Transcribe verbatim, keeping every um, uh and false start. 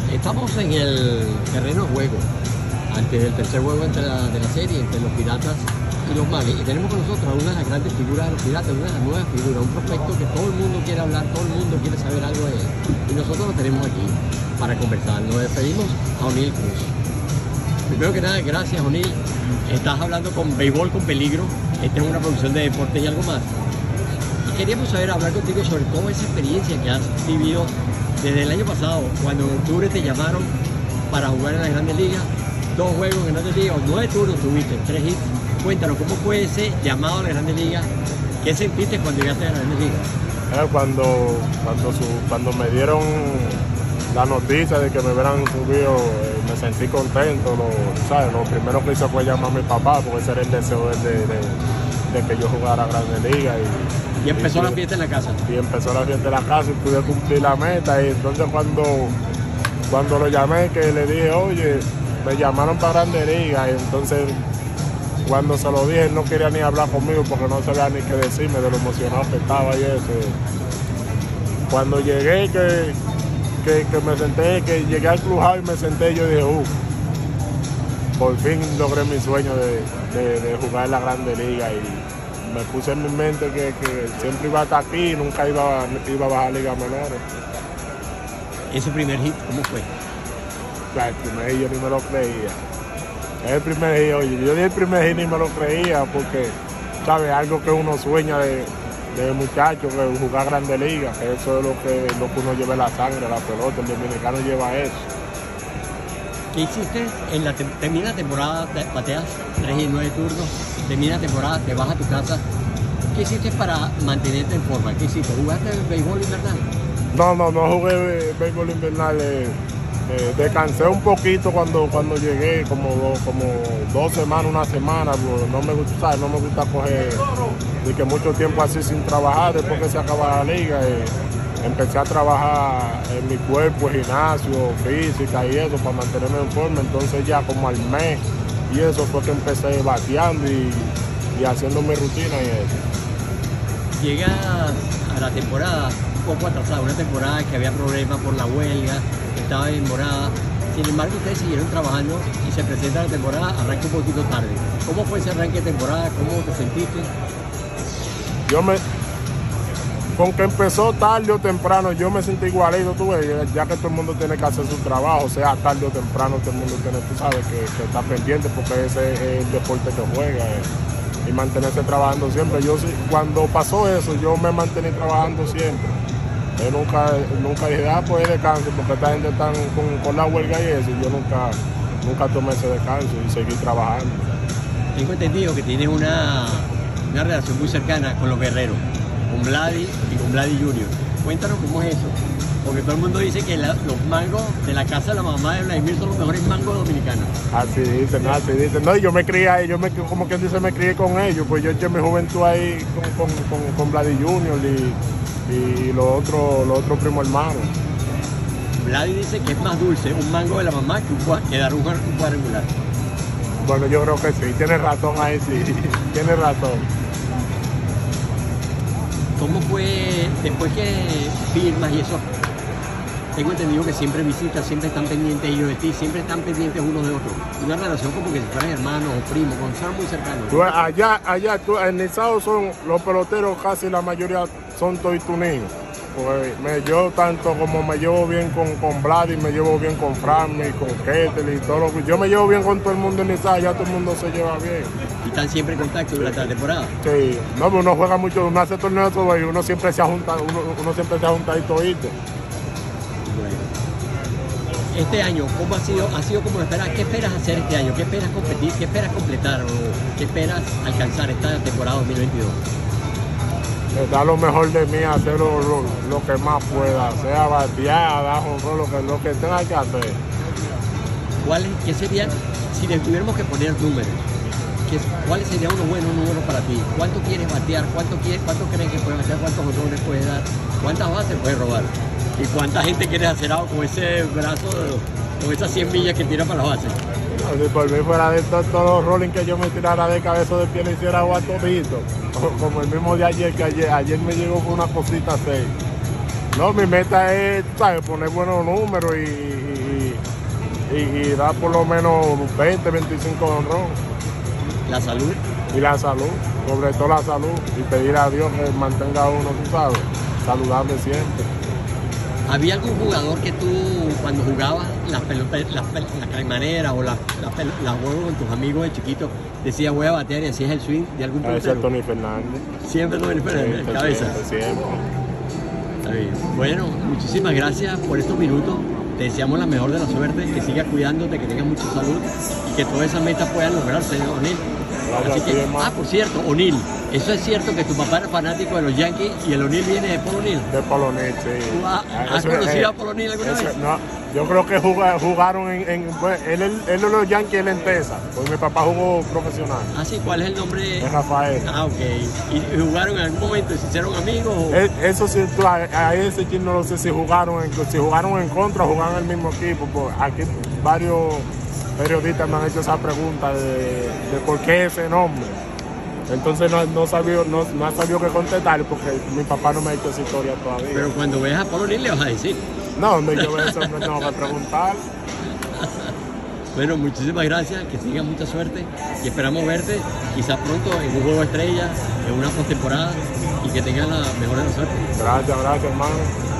Estamos en el terreno de juego, antes del tercer juego entre la, de la serie, entre los Piratas y los Marlins. Y tenemos con nosotros a una de las grandes figuras de los Piratas, una de las nuevas figuras, un prospecto que todo el mundo quiere hablar, todo el mundo quiere saber algo de él. Y nosotros lo tenemos aquí para conversar. Nos despedimos a O'Neill Cruz. Primero que nada, gracias O'Neill. Estás hablando con Béisbol con Peligro. Esta es una producción de deporte y algo más. Y queríamos saber, hablar contigo sobre toda esa experiencia que has vivido desde el año pasado, cuando en octubre te llamaron para jugar en la Grandes Ligas, dos juegos en Grandes Ligas, nueve turnos tuviste, tres hits. Cuéntanos, ¿cómo fue ese llamado a la Grandes Ligas? ¿Qué sentiste cuando llegaste a la Grandes Ligas? Eh, cuando, cuando, su, cuando me dieron la noticia de que me hubieran subido, eh, me sentí contento. Lo, ¿sabes? Lo primero que hice fue llamar a mi papá, porque ese era el deseo de, de, de, de que yo jugara a Grandes Ligas. Y, Y empezó y, la fiesta en la casa. Y empezó la fiesta en la casa y pude cumplir la meta. Y entonces cuando, cuando lo llamé, que le dije, oye, me llamaron para Grandes Ligas. Y entonces cuando se lo dije, él no quería ni hablar conmigo porque no sabía ni qué decirme de lo emocionado que estaba y eso. Cuando llegué, que, que, que me senté, que llegué al clubhouse y me senté, yo dije, uff, por fin logré mi sueño de, de, de jugar en la Grandes Ligas. Y me puse en mi mente que, que siempre iba a estar aquí y nunca iba, iba a bajar a ligas menores. ¿Ese primer hit cómo fue? El primer hit yo ni me lo creía. El primer hit, oye, yo di el primer hit ni me lo creía porque, ¿sabes? Algo que uno sueña de, de muchacho, que jugar Grandes Ligas, que eso es lo que, lo que uno lleva en la sangre, la pelota, el dominicano lleva eso. ¿Qué hiciste? En la te termina la temporada, te bateas tres y nueve turnos, termina la temporada, te vas a tu casa. ¿Qué hiciste para mantenerte en forma? ¿Qué hiciste? ¿Jugaste béisbol invernal? No, no, no jugué béisbol invernal. Eh, eh, descansé un poquito cuando, cuando llegué, como, do, como dos semanas, una semana. Pues no me gusta, ¿sabes? No me gusta coger de que mucho tiempo así sin trabajar después que se acaba la liga. Eh, Empecé a trabajar en mi cuerpo, gimnasio, física y eso, para mantenerme en forma. Entonces ya como al mes y eso fue que empecé bateando y, y haciendo mi rutina y eso. Llegas a la temporada un poco atrasada, una temporada que había problemas por la huelga, que estaba demorada. Sin embargo, ustedes siguieron trabajando y se presenta la temporada, arranca un poquito tarde. ¿Cómo fue ese arranque de temporada? ¿Cómo te sentiste? Yo me... Con que empezó tarde o temprano, yo me sentí igualito, tú ves, ya que todo el mundo tiene que hacer su trabajo, sea tarde o temprano, todo el mundo tiene, tú sabes, que, que está pendiente porque ese es el deporte que juega eh, y mantenerse trabajando siempre. Yo cuando pasó eso, yo me mantení trabajando siempre. Yo nunca, nunca dije, ah, pues descanso, porque esta gente está con, con la huelga y eso, y yo nunca, nunca tomé ese descanso y seguí trabajando. Tengo entendido que tienes una, una relación muy cercana con los guerreros, con Vladi y con Vladi Junior Cuéntanos cómo es eso, porque todo el mundo dice que la, los mangos de la casa de la mamá de Vladimir son los mejores mangos dominicanos. Así dicen, así dicen. No, y yo me crié ahí, yo me, como quien dice, me crié con ellos, pues yo eché mi juventud ahí con, con, con, con Vladi Junior y, y los otros los otros primos hermanos. Vladi dice que es más dulce un mango de la mamá que, un, que dar un, un cuadrangular. Bueno, yo creo que sí, tiene razón ahí, sí, tiene razón. ¿Cómo fue después que firmas y eso? Tengo entendido que siempre visitas, siempre están pendientes ellos de ti, siempre están pendientes unos de otros. Una relación como que si fueran hermanos o primos, cuando son muy cercanos. Tú, allá, allá, tú, en el Estado son los peloteros, casi la mayoría son toituninos. Pues me llevo tanto como me llevo bien con, con Vladi, me llevo bien con Franmi, con Ketel y todo lo que... Yo me llevo bien con todo el mundo en Izal, ya todo el mundo se lleva bien. ¿Y están siempre en contacto durante la temporada? Sí, no, uno juega mucho, uno hace torneos todo y uno siempre se junta, uno, uno siempre se junta ahí todito. Bueno. Este año, ¿cómo ha sido? ¿Ha sido como lo esperas? ¿Qué esperas hacer este año? ¿Qué esperas competir? ¿Qué esperas completar? ¿O qué esperas alcanzar esta temporada dos mil veintidós? Da lo mejor de mí, hacer lo, lo, lo que más pueda, sea batear, dar honrón, lo que, lo que tenga que hacer. ¿Cuáles, qué serían, si le tuviéramos que poner números, qué, cuáles serían unos buenos números para ti? ¿Cuánto quieres batear? ¿Cuánto, quieres, cuánto crees que puedes batear? ¿Cuántos honrones puedes dar? ¿Cuántas bases puedes robar? ¿Y cuánta gente quieres hacer algo con ese brazo, con esas cien millas que tira para las bases? Si por mí fuera de todos los rolling que yo me tirara de cabeza de pie, le hiciera agua todito. Como el mismo de ayer, que ayer, ayer me llegó con una cosita seis. No, mi meta es, ¿sabes?, poner buenos números y, y, y, y da por lo menos veinte, veinticinco honrón. La salud. Y la salud, sobre todo la salud, y pedir a Dios que mantenga a uno, tú sabes, saludable siempre. ¿Había algún jugador que tú, cuando jugabas las pelotas, las, las caimaneras o las la, la juegos con tus amigos de chiquitos, decías voy a batear y hacías el swing de algún pelotero? Ese es Tony Fernández. Siempre Tony Fernández, Sí, cabeza. Siempre, siempre. Está bien. Bueno, muchísimas gracias por estos minutos. Te deseamos la mejor de la suerte, que sigas cuidándote, que tengas mucha salud y que todas esas metas puedan lograrse, O'Neill. Gracias, Así que, hermano. ah, por cierto, O'Neill, ¿eso es cierto que tu papá era fanático de los Yankees y el O'Neill viene de Paul O'Neill? De Polonés, sí. ¿Tú has, has Eso, conocido eh, a Paul O'Neill alguna eso, vez? no, yo creo que juga- jugaron en, en pues, él, él, él de los Yankees, él en Texas, porque mi papá jugó profesional. Ah, sí, ¿cuál es el nombre? Es Rafael. Ah, ok. ¿Y, y jugaron en algún momento? ¿Se hicieron amigos? O... Eh, Eso sí, tú, a, a ese equipo no lo sé si jugaron en, si jugaron en contra o jugaron en el mismo equipo. Pues aquí varios periodistas me han hecho esa pregunta de, de por qué ese nombre. Entonces no, no, sabía, no, no ha sabido qué contestar porque mi papá no me ha hecho esa historia todavía. Pero cuando veas a Paul O'Neill le vas a decir. No, donde yo veo eso me tengo que preguntar. Bueno, muchísimas gracias, que tengas mucha suerte y esperamos verte quizás pronto en un juego de estrellas, en una postemporada y que tengas la mejor de la suerte. Gracias, gracias, hermano.